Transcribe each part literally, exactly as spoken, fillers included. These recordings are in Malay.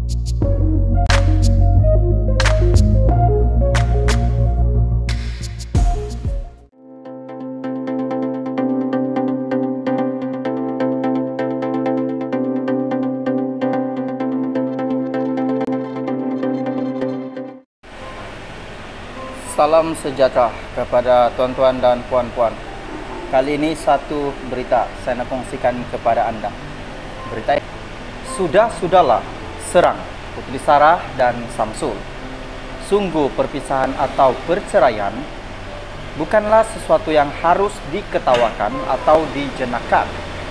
Salam sejahtera kepada tuan-tuan dan puan-puan. Kali ini satu berita saya nak kongsikan kepada anda. Berita ini, sudah-sudahlah serang Putri Sarah dan Samsul. Sungguh perpisahan atau perceraian bukanlah sesuatu yang harus diketawakan atau dijenakkan.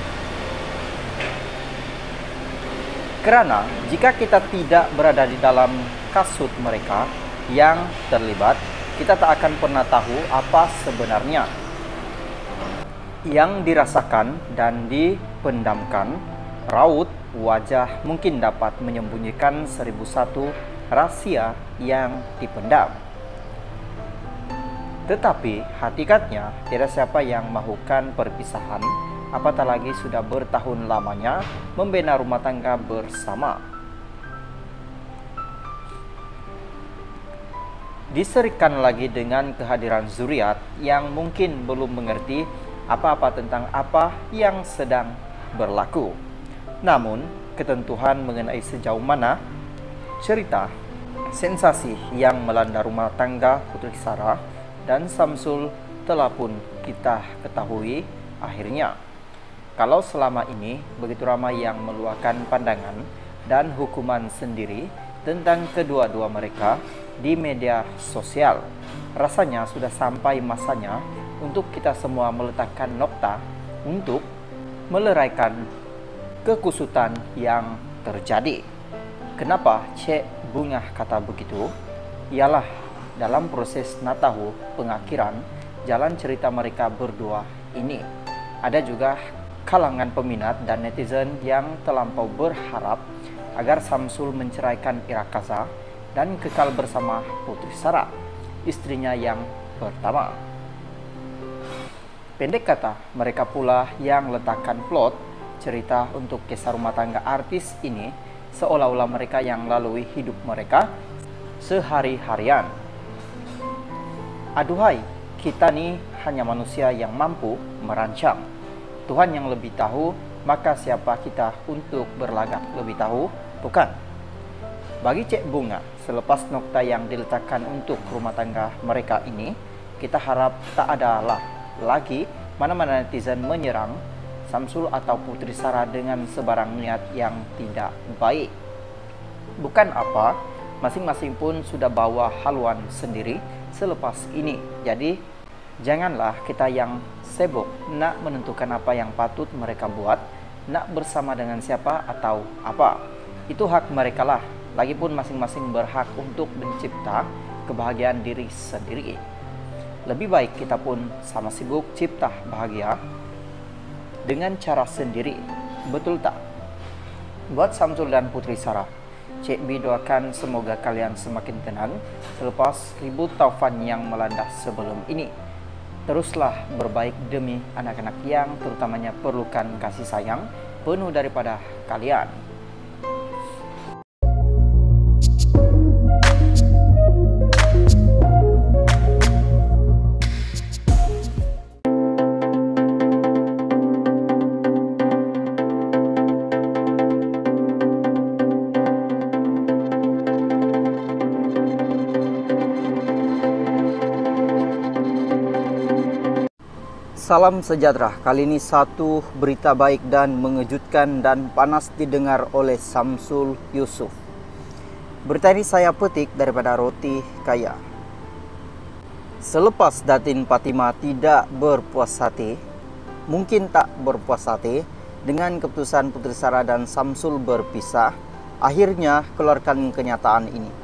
Kerana jika kita tidak berada di dalam kasut mereka yang terlibat, kita tak akan pernah tahu apa sebenarnya yang dirasakan dan dipendamkan. Raut wajah mungkin dapat menyembunyikan seribu satu rahasia yang dipendam. Tetapi hakikatnya tidak siapa yang mahukan perpisahan, apatah lagi sudah bertahun lamanya membina rumah tangga bersama. Diserikan lagi dengan kehadiran zuriat yang mungkin belum mengerti apa-apa tentang apa yang sedang berlaku. Namun, ketentuan mengenai sejauh mana cerita sensasi yang melanda rumah tangga Putri Sarah dan Samsul telah pun kita ketahui akhirnya. Kalau selama ini begitu ramai yang meluahkan pandangan dan hukuman sendiri tentang kedua-dua mereka di media sosial, rasanya sudah sampai masanya untuk kita semua meletakkan nokta untuk meleraikan kekusutan yang terjadi. Kenapa Cik Bunga kata begitu? Ialah dalam proses nak tahu pengakhiran jalan cerita mereka berdua ini, ada juga kalangan peminat dan netizen yang terlampau berharap agar Samsul menceraikan Ira Kaza dan kekal bersama Putri Sarah, istrinya yang pertama. Pendek kata, mereka pula yang letakkan plot cerita untuk kisah rumah tangga artis ini seolah-olah mereka yang lalui hidup mereka sehari-harian. Aduhai, kita ni hanya manusia yang mampu merancang. Tuhan yang lebih tahu, maka siapa kita untuk berlagak lebih tahu, bukan? Bagi Cik Bunga, selepas nokta yang diletakkan untuk rumah tangga mereka ini, kita harap tak adalah lagi mana-mana netizen menyerang Samsul atau Putri Sarah dengan sebarang niat yang tidak baik. Bukan apa, masing-masing pun sudah bawa haluan sendiri selepas ini. Jadi, janganlah kita yang sibuk nak menentukan apa yang patut mereka buat, nak bersama dengan siapa atau apa. Itu hak mereka lah. Lagipun masing-masing berhak untuk mencipta kebahagiaan diri sendiri. Lebih baik kita pun sama sibuk cipta bahagia dengan cara sendiri. Betul tak? Buat Samsul dan Putri Sarah, Cik B doakan semoga kalian semakin tenang selepas ribut taufan yang melanda sebelum ini. Teruslah berbaik demi anak-anak yang terutamanya perlukan kasih sayang penuh daripada kalian. Salam sejahtera. Kali ini satu berita baik dan mengejutkan dan panas didengar oleh Samsul Yusuf. Berita ini saya petik daripada Roti Kaya. Selepas Datin Fatimah tidak berpuas hati, mungkin tak berpuas hati dengan keputusan Putri Sarah dan Samsul berpisah, akhirnya keluarkan kenyataan ini.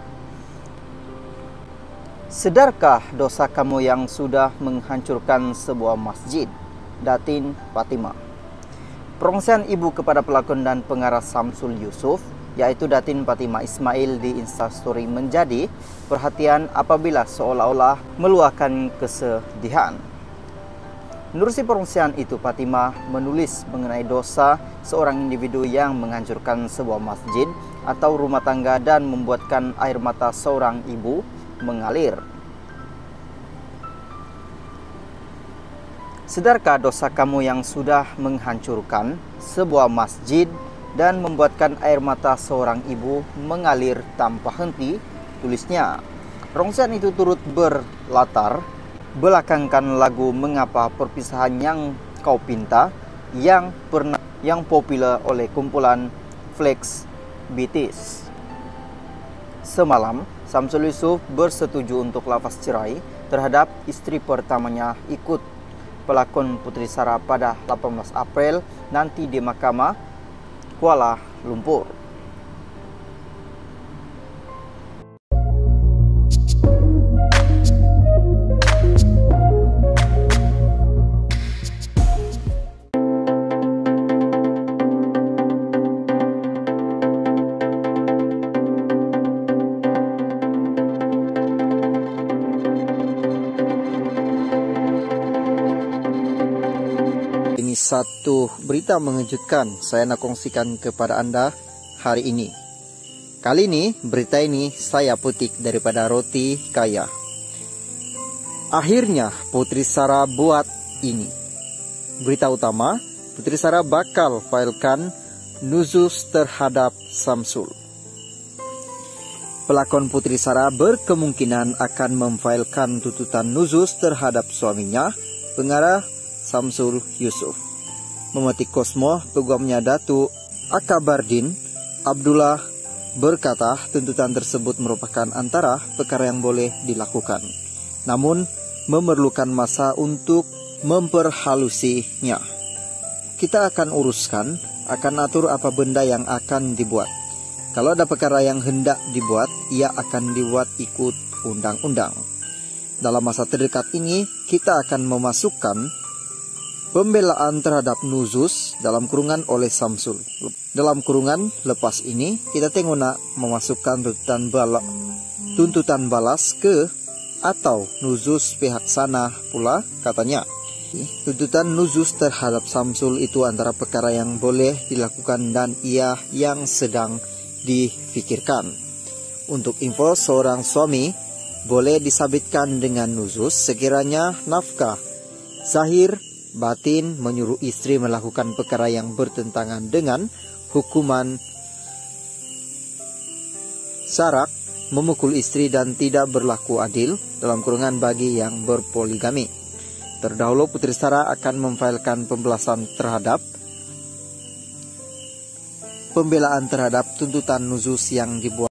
Sedarkah dosa kamu yang sudah menghancurkan sebuah masjid? Datin Fatimah. Perongsian ibu kepada pelakon dan pengarah Samsul Yusuf, yaitu Datin Fatimah Ismail di Instastory menjadi perhatian apabila seolah-olah meluahkan kesedihan. Menerusi perongsian itu, Fatimah menulis mengenai dosa seorang individu yang menghancurkan sebuah masjid atau rumah tangga dan membuatkan air mata seorang ibu mengalir. Sedarkah dosa kamu yang sudah menghancurkan sebuah masjid dan membuatkan air mata seorang ibu mengalir tanpa henti? Tulisnya. Rongsian itu turut berlatar belakangkan lagu Mengapa Perpisahan Yang Kau Pinta yang pernah yang populer oleh kumpulan Flex Beatles. Semalam, Samsul Yusuf bersetuju untuk lafaz cerai terhadap istri pertamanya ikut pelakon Putri Sarah pada delapan belas April nanti di Mahkamah Kuala Lumpur. Ini satu berita mengejutkan saya nak kongsikan kepada Anda hari ini. Kali ini berita ini saya petik daripada Roti Kaya. Akhirnya Putri Sarah buat ini. Berita utama, Putri Sarah bakal filekan nuzus terhadap Samsul. Pelakon Putri Sarah berkemungkinan akan memfilekan tuntutan nuzus terhadap suaminya, pengarah Samsul Yusuf. Memetik Kosmo, peguamnya Datuk Akabardin Abdullah berkata tuntutan tersebut merupakan antara perkara yang boleh dilakukan, namun memerlukan masa untuk memperhalusinya. Kita akan uruskan, akan atur apa benda yang akan dibuat. Kalau ada perkara yang hendak dibuat, ia akan dibuat ikut undang-undang. Dalam masa terdekat ini, kita akan memasukkan pembelaan terhadap nuzus dalam kurungan oleh Samsul. Dalam kurungan lepas ini, kita tengok nak memasukkan tuntutan, bala, tuntutan balas ke atau nuzus pihak sana pula katanya. Tuntutan nuzus terhadap Samsul itu antara perkara yang boleh dilakukan dan ia yang sedang difikirkan. Untuk info, seorang suami boleh disabitkan dengan nuzus sekiranya nafkah zahir batin menyuruh istri melakukan perkara yang bertentangan dengan hukuman syarak, memukul istri dan tidak berlaku adil dalam kurungan bagi yang berpoligami. Terdahulu Putri Sarah akan memfailkan pembelasan terhadap pembelaan terhadap tuntutan nuzus yang dibuat